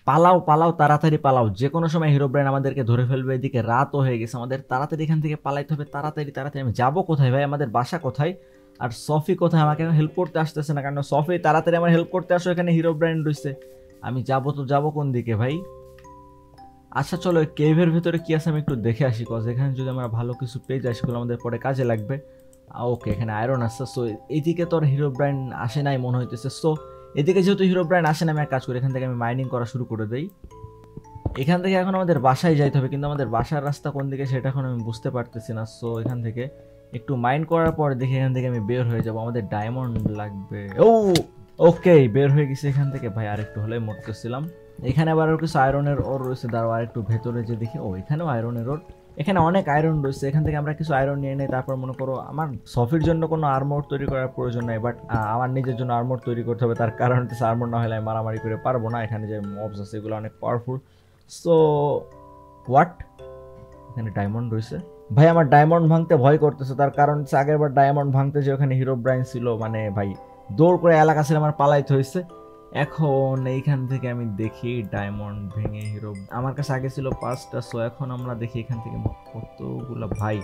পালাও পালাও, তাড়াতাড়ি পালাও, যে কোনো সময় হিরো ব্রাইন আমাদেরকে ধরে ফেলবে। এদিকে রাতও হয়ে গেছে, আমাদের তাড়াতাড়ি এখান থেকে পালাইতে হবে, তাড়াতাড়ি তাড়াতাড়ি। আমি যাবো কোথায় ভাই, আমাদের বাসা কোথায়? আর সফি কোথায়? আমাকে হেল্প করতে আসতেছে না, কারণ সফি তাড়াতাড়ি আমার হেল্প করতে আসো, এখানে হিরো ব্রাইন রয়েছে। আমি যাবো তো যাবো কোন দিকে ভাই? আচ্ছা চলো, কেভের ভিতরে কি আছে আমি একটু দেখে আসি, কজ এখানে যদি আমরা ভালো কিছু পেয়ে যাই সেগুলো আমাদের পরে কাজে লাগবে। ওকে, এখানে আয়রন আছে। সো এইদিকে তো আর হিরো ব্রাইন আসে নাই মনে হইতেছে। সো এদিকে যেহেতু হিরো ব্রাইন আসে না, আমি এক কাজ করি, এখান থেকে আমি মাইনিং করা শুরু করে দেই। এখান থেকে এখন আমাদের বাসায় যাইতে হবে, কিন্তু আমাদের বাসার রাস্তা কোন দিকে সেটা এখন আমি বুঝতে পারতেছি না। সো এখান থেকে একটু মাইন্ড করার পর দেখি এখান থেকে আমি বের হয়ে যাব, আমাদের ডায়মন্ড লাগবে। ও ওকে, বের হয়ে গেছি এখান থেকে ভাই, আরেকটু হলে মরতেছিলাম। এখানে আবার আরো কিছু আয়রনের ওর রয়েছে, দাঁড়াও আরেকটু ভেতরে যে দেখি। ও এখানেও আয়রনের ওর, এখানে অনেক আয়রন রয়েছে। এখান থেকে আমরা কিছু আয়রন নিয়ে নেই, তারপর মনে করো আমার সফির জন্য কোনো আর্মোর তৈরি করার প্রয়োজন নাই, বাট আমার নিজের জন্য আর্মোর তৈরি করতে হবে। তার কারণ হচ্ছে আর্মোর না হলে আমি মারামারি করে পারবো না। এখানে যে মবস আছে এগুলো অনেক পাওয়ারফুল। সো হোয়াট, এখানে ডায়মন্ড রয়েছে ভাই। আমার ডায়মন্ড ভাঙতে ভয় করতেছে, তার কারণ হচ্ছে আগের বার ডায়মন্ড ভাঙতে যে ওখানে হিরো ব্রাইন ছিল, মানে ভাই দৌড় করে এলাকা ছিল আমার পালাইতে হয়েছে। এখন এইখান থেকে আমি দেখি ডায়মন্ড ভেঙে হিরো, আমার কাছে আগে ছিল 5টা। সো এখন আমরা দেখি এখান থেকে কতগুলা ভাই।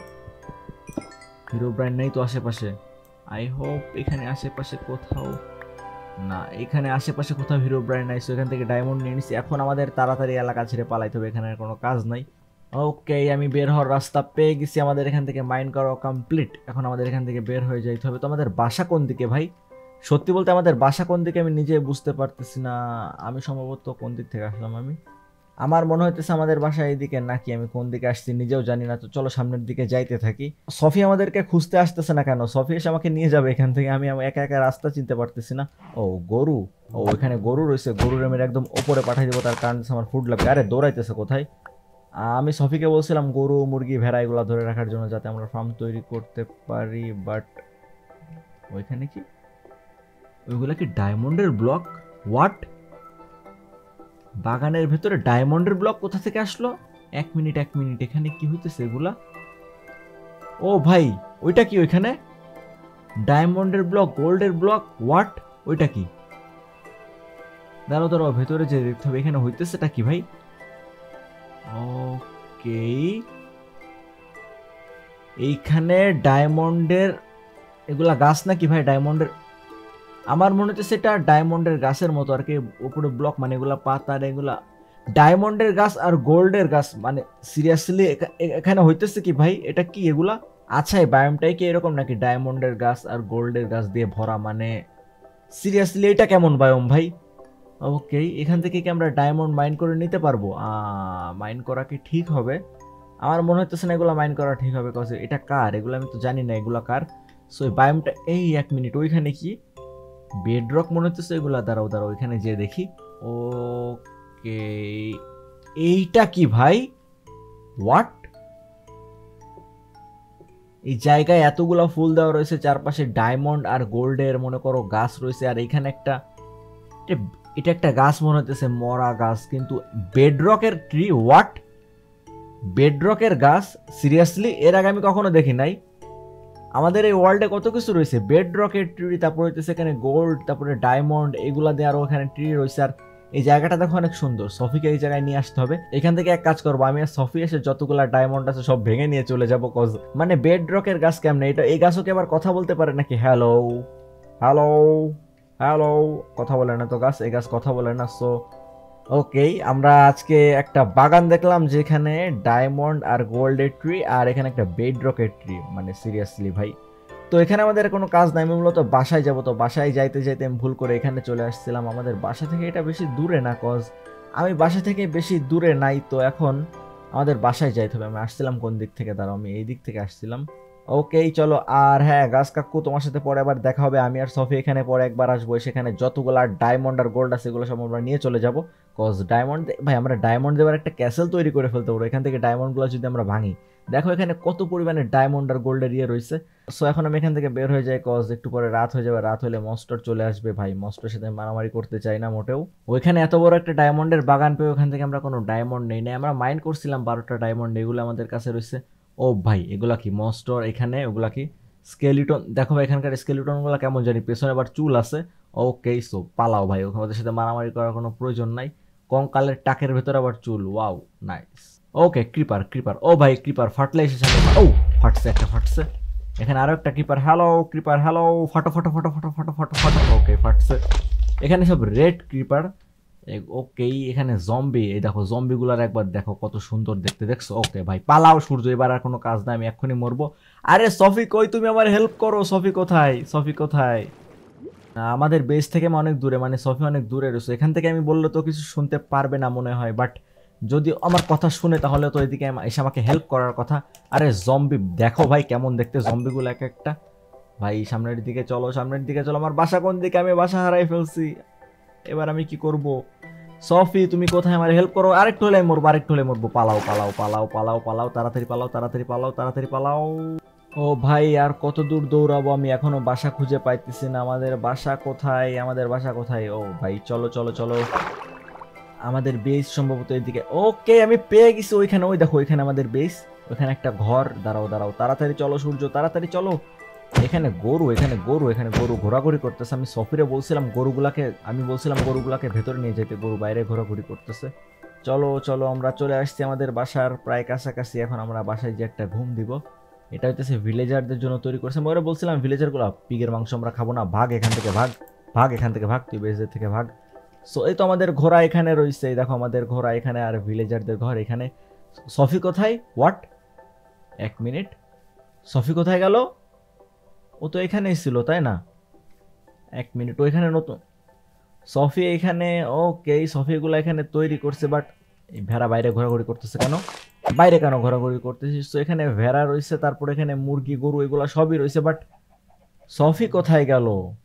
হিরো ব্রাইন নেই তো আশেপাশে? আই হোপ এখানে আশেপাশে কোথাও, না এখানে আশেপাশে কোথাও হিরো ব্রাইন নাই। সো এখান থেকে ডায়মন্ড নিয়ে নিছি, এখন আমাদের তাড়াতাড়ি এলাকা ছেড়ে পালাইতে হবে, এখানে আর কোনো কাজ নাই। ওকে, আমি বের হওয়ার রাস্তা পেয়ে গেছি, আমাদের এখান থেকে মাইন্ড করা কমপ্লিট। এখন আমাদের এখান থেকে বের হয়ে যাইতে হবে। তো আমাদের বাসা কোন দিকে ভাই? সত্যি বলতে আমাদের বাসা কোন দিকে আমি নিজে বুঝতে পারতেছি না। আমি সম্ভবত কোন দিক থেকে আসলাম, আমার মনে হইতেছে আমাদের বাসা এইদিকে, নাকি আমি কোন দিকে আসছি নিজেও জানি না। তো চলো সামনের দিকে যাইতে থাকি। সফি আমাদেরকে খুঁজতে আসতেছে না কেন? সফি এসে আমাকে নিয়ে যাবে এখান থেকে, আমি একা একা রাস্তা চিনতে পারতেছি না। ও গরু, ও এখানে গরু রয়েছে, গরুর আমি একদম ওপরে পাঠিয়ে দেবো, তার কারণ হচ্ছে আমার ফুড লাগবে। আরে দৌড়াইতেছে কোথায়? আমি সফিকে বলছিলাম গরু মুরগি ভেড়া এগুলা ধরে রাখার জন্য, যাতে আমরা ফার্ম তৈরি করতে পারি। বাট ওইখানে কি, ওইগুলা কি ডায়মন্ডের ব্লক? হোয়াট, বাগানের ভেতরে ডায়মন্ডের ব্লক কোথা থেকে আসলো? এক মিনিট এক মিনিট, এখানে কি হইতেছে এগুলা? ও ভাই, ওইটা কি ওইখানে ডায়মন্ডের ব্লক, গোল্ডের ব্লক? হোয়াট, ওইটা কি? দাঁড়াও দাঁড়াও, ভেতরে যে দেখতে হবে এখানে হইতেছেটা কি ভাই? ওকে, এইখানে ডায়মন্ডের এগুলা গাছ নাকি ভাই? ডায়মন্ডের, আমার মনে হচ্ছে সেটা ডায়মন্ডের গাছের মতো আর কি, উপরে ব্লক, মানে এগুলা পাতা আর এগুলা ডায়মন্ডের গাছ আর গোল্ডের গাছ, মানে সিরিয়াসলি এখানে হইতেছে কি ভাই? এটা কি এগুলা? আচ্ছা, এই বায়োমটাই কি এরকম নাকি, ডায়মন্ডের গাছ আর গোল্ডের গাছ দিয়ে ভরা? মানে সিরিয়াসলি এটা কেমন বায়োম ভাই? ওকে, এখান থেকে কি আমরা ডায়মন্ড মাইন করে নিতে পারবো? মাইন করা কি ঠিক হবে? আমার মনে হচ্ছে না এগুলো মাইন করা ঠিক হবে, কজ এটা কার, এগুলো আমি তো জানি না এগুলো কার। সো এই বায়োমটা, এই এক মিনিট, ওইখানে কি বেডরক মনে হচ্ছে এগুলা? দাঁড়াও দাঁড়াও, ওইখানে যে দেখি। ওকে, এইটা কি ভাই? হোয়াট, এই জায়গায় এতগুলা ফুল দেওয়া রয়েছে, চারপাশে ডায়মন্ড আর গোল্ডের মনে করো গাছ রয়েছে, আর এখানে একটা, এটা একটা গাছ মনে হচ্ছে, মরা গাছ, কিন্তু বেডরকের ট্রি? হোয়াট, বেডরকের গাছ? সিরিয়াসলি এর আগে আমি কখনো দেখি নাই। আমাদের এই ওয়ার্ল্ডে কত কিছু রয়েছে, বেড রকেট ট্রি, তারপর হইতেছে এখানে গোল্ড, তারপরে ডায়মন্ড, এগুলা দিয়ে আরো এখানে ট্রি রয়েছে। আর এই জায়গাটা দেখো অনেক সুন্দর, সফিকে এই জায়গায় নিয়ে আসতে হবে। এখান থেকে এক কাজ করবো, আমি আর সফি এসে যতগুলা ডায়মন্ড আছে সব ভেঙে নিয়ে চলে যাবো, কজ মানে বেড রকের গাছ কেমনে এটা, এই গাছও কি আবার কথা বলতে পারে নাকি? হ্যালো হ্যালো হ্যালো, কথা বলে না তো গাছ, এই গাছ কথা বলে না। সো ওকে, আমরা আজকে একটা বাগান দেখলাম যেখানে ডায়মন্ড আর গোল্ডের ট্রি, আর এখানে একটা বেড রকেট ট্রি, মানে সিরিয়াসলি ভাই। তো এখানে আমাদের কোনো কাজ নাই, আমি মূলত বাসায় যাব। তো বাসায় যাইতে যাইতে আমি ভুল করে এখানে চলে আসছিলাম। আমাদের বাসা থেকে এটা বেশি দূরে না, কজ আমি বাসা থেকে বেশি দূরে নাই। তো এখন আমাদের বাসায় যাইতে হবে। আমি আসছিলাম কোন দিক থেকে, দাঁড়াও, আমি এই দিক থেকে আসছিলাম। ওকেই চলো। আর হ্যাঁ গাছ কাকু, তোমার সাথে পরে আবার দেখা হবে। আমি আর সফি এখানে পরে একবার আসবো, সেখানে যতগুলা ডায়মন্ড আর গোল্ড আছে এগুলো সব আমরা নিয়ে চলে যাব। কজ ডায়মন্ড ভাই, আমরা ডায়মন্ড দেওয়ার একটা ক্যাসেল তৈরি করে ফেলতে পারবো এখান থেকে, ডায়মন্ডগুলো যদি আমরা ভাঙি। দেখো এখানে কত পরিমাণে ডায়মন্ড আর গোল্ডের ইয়ে রয়েছে। সো এখন আমি এখান থেকে বের হয়ে যাই, কজ একটু পরে রাত হয়ে যাবে। রাত হলে মস্টার চলে আসবে ভাই, মস্টারের সাথে মারামারি করতে চাই না মোটেও। ওইখানে এত বড় একটা ডায়মন্ডের বাগান পেয়ে ওখান থেকে আমরা কোনো ডায়মন্ড নেই না, আমরা মাইন্ড করছিলাম 12টা ডায়মন্ড, এগুলো আমাদের কাছে রয়েছে। ও ভাই, এগুলা কি মস্টার? এখানে ওগুলা কি স্কেলিটন? দেখো ভাই এখানকার স্কেলিটন গুলা কেমন জানি, পেছনে আবার চুল আছে। ওকে, সো পালাও ভাই, ওদের সাথে মারামারি করার কোনো প্রয়োজন নাই। কঙ্কালের টাকের ভেতর আবার চুল, wow nice. Okay creeper creeper, ও ভাই ক্রিপার ফাটলে এসে সামনে, ও ফাটছে, একটা ফাটছে। এখানে আরো একটা ক্রিপার, হ্যালো ক্রিপার হ্যালো, ফাটো ফাটো ফাটো ফাটো ফাটো ফাটো ফাটো, ওকে ফাটছে। এখানে সব রেড ক্রিপার, ওকেই। এখানে জম্বি, এই দেখো জম্বিগুলার একবার দেখো কত সুন্দর দেখতে, দেখছো? ওকে ভাই পালাও সূর্য, এবার আর কোনো কাজ নাই, আমি এক্ষুনি মরবো। আরে সফি কই, তুমি আমার হেল্প করো, সফি কোথায়, সফি কোথায়? আমাদের বেস থেকে অনেক দূরে, মানে সফি অনেক দূরে রয়েছে, এখান থেকে আমি বললে তো কিছু শুনতে পারবে না মনে হয়, বাট যদি আমার কথা শুনে তাহলে তো এদিকে এসে আমাকে হেল্প করার কথা। আরে জম্বি দেখো ভাই কেমন দেখতে জম্বিগুলো এক একটা। ভাই সামনের দিকে চলো, সামনের দিকে চলো, আমার বাসা কোন দিকে, আমি বাসা হারাই ফেলছি, এবার আমি কি করব? সফি তুমি কোথায়, আমার হেল্প করো, আরেকটু হলে মরবো, আরেকটু হলে মরবো, পালাও পালাও পালাও পালাও পালাও, তাড়াতাড়ি পালাও তাড়াতাড়ি পালাও তাড়াতাড়ি পালাও। ও ভাই আর কত দূর দৌড়াবো, আমি এখনো বাসা খুঁজে পাইতেছি না, আমাদের বাসা কোথায়, আমাদের বাসা কোথায়? ও ভাই চলো চলো চলো, আমাদের বেস সম্ভবত এদিকে। ওকে আমি পেয়ে গেছি ওইখানে, ওই দেখো ওইখানে আমাদের বেস, ওইখানে একটা ঘর, দাঁড়াও দাঁড়াও, তাড়াতাড়ি চলো সূর্য তাড়াতাড়ি চলো। এখানে গরু, এখানে গরু, এখানে গরু ঘোরাঘুরি করতেছে, আমি সফিরে বলছিলাম গরুগুলাকে, আমি বলছিলাম গরুগুলাকে ভেতরে নিয়ে যেতে, গরু বাইরে ঘোরাঘুরি করতেছে। চলো চলো আমরা চলে আসছি আমাদের বাসার প্রায় কাছাকাছি, এখন আমরা বাসায় যে একটা ঘুম দিব। এটা হইতেছে ভিলেজারদের জন্য তৈরি করছে, আমি ওরা বলছিলাম ভিলেজারগুলো পিগের মাংস আমরা খাবো না, ভাগ এখান থেকে ভাগ, ভাগ এখান থেকে ভাগ, তুই বেজদের থেকে ভাগ। সো এই তো আমাদের ঘোড়া এখানে রয়েছে, এই দেখো আমাদের ঘোড়া এখানে, আর ভিলেজারদের ঘর এখানে। সফি কোথায়, হোয়াট, এক মিনিট, সফি কোথায় গেল? ও তো এখানেই ছিল তাই না? এক মিনিট, ওইখানে নতুন সফি এখানে, ওকে সফিগুলো এখানে তৈরি করছে, বাট এই ভেড়া বাইরে ঘোরাঘুরি করতেছে কেন, বাইরে কেন ঘোরাঘুরি করতেছিস? তো এখানে ভেড়া রয়েছে, তারপর এখানে মুরগি গরু এগুলা সবই রয়েছে, বাট সফি কোথায় গেল?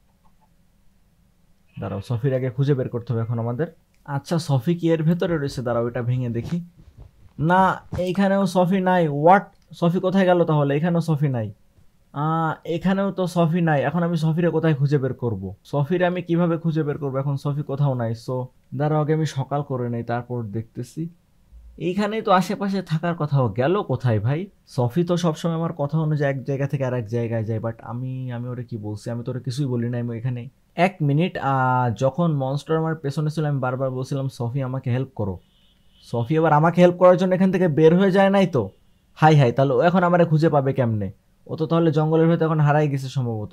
দাঁড়াও সফির আগে খুঁজে বের করতে হবে এখন আমাদের। আচ্ছা সফি কি এর ভেতরে রয়েছে, দাঁড়াও এটা ভেঙে দেখি। না এইখানেও সফি নাই, হোয়াট, সফি কোথায় গেল তাহলে? এখানেও সফি নাই, এখানেও তো সফি নাই, এখন আমি সফিরে কোথায় খুঁজে বের করব? সফিরে আমি কিভাবে খুঁজে বের করবো, এখন সফি কোথাও নাই। সো দাঁড়াও আগে আমি সকাল করে নেই তারপর দেখতেছি। এইখানেই তো আশেপাশে থাকার কথাও, গেল কোথায় ভাই? সফি তো সবসময় আমার কথা অনুযায়ী এক জায়গা থেকে আরেক জায়গায় যায়, বাট আমি আমি ওরে কি বলছি, আমি তো ওরে কিছুই বলি না, আমি এখানে। এক মিনিট, যখন মনস্টার আমার পেছনে ছিল আমি বারবার বলছিলাম সফি আমাকে হেল্প করো, সফি আবার আমাকে হেল্প করার জন্য এখান থেকে বের হয়ে যায় নাই তো? হাই হাই, তাহলে ও এখন আমারে খুঁজে পাবে কেমনে? ও তো তাহলে জঙ্গলের ভেতর এখন হারাই গেছে সম্ভবত।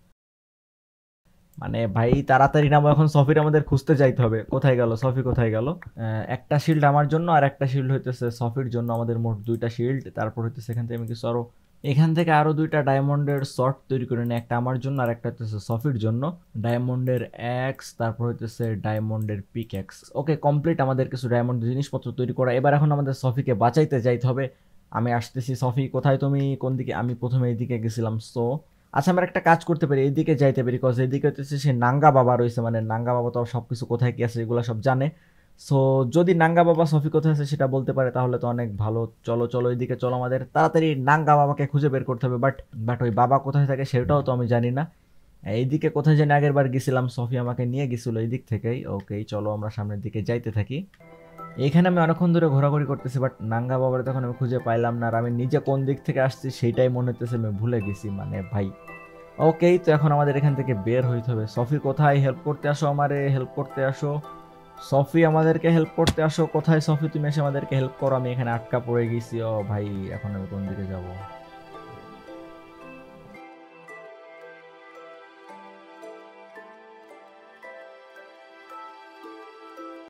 মানে ভাই তাড়াতাড়ি নামো, এখন সফির আমাদের খুঁজতে যাইতে হবে, কোথায় গেল সফি, কোথায় গেল? একটা শিল্ড আমার জন্য আর একটা শিল্ড হইতেছে সফির জন্য, আমাদের মোট দুইটা শিল্ড। তারপর হইতেছে এখান থেকে আমি কিছু আরো, এখান থেকে আরো দুইটা ডায়মন্ডের শর্ট তৈরি করে নিই, একটা আমার জন্য আর একটা হইতেছে সফির জন্য। ডায়মন্ডের এক্স, তারপর হইতেছে ডায়মন্ডের পিক এক্স। ওকে কমপ্লিট আমাদের কিছু ডায়মন্ডের জিনিসপত্র তৈরি করা। এবার এখন আমাদের সফিকে বাঁচাইতে যাইতে হবে। আমি আসতেছি, সফি কোথায় তুমি, কোন দিকে? আমি প্রথমে এইদিকে গেছিলাম। সো আচ্ছা আমরা একটা কাজ করতে পারি, এইদিকে যাইতে পারি, বিকজ এইদিকে হচ্ছে সে নাঙ্গা বাবা রয়েছে, মানে নাঙ্গা বাবা তো সবকিছু কোথায় কি আছে এগুলো সব জানে। সো যদি নাঙ্গা বাবা সফি কোথায় আছে সেটা বলতে পারে তাহলে তো অনেক ভালো। চলো চলো এইদিকে চলো, আমাদের তাড়াতাড়ি নাঙ্গা বাবাকে খুঁজে বের করতে হবে, বাট বাট ওই বাবা কোথায় থাকে সেটাও তো আমি জানি না। এইদিকে কোথায় জানি আগের বার গেছিলাম, সফি আমাকে নিয়ে গেছিল এই দিক থেকেই। ওকে চলো আমরা সামনের দিকে যাইতে থাকি। এইখানে আমি অনেকক্ষণ ধরে ঘোরাঘুরি করতেছি, বাট নাঙ্গা বাবার তখন আমি খুঁজে পাইলাম না, আর আমি নিজে কোন দিক থেকে আসছি সেইটাই মনে হইতেছে আমি ভুলে গেছি, মানে ভাই। ওকেই তো এখন আমাদের এখান থেকে বের হইতে হবে। সফি কোথায়, হেল্প করতে আসো, আমারে হেল্প করতে আসো। সফি আমাদেরকে হেল্প করতে আসো, কোথায় সফি, তুমি এসে আমাদেরকে হেল্প করো, আমি এখানে আটকা পড়ে গেছি। ও ভাই এখন আমি কোন দিকে যাব?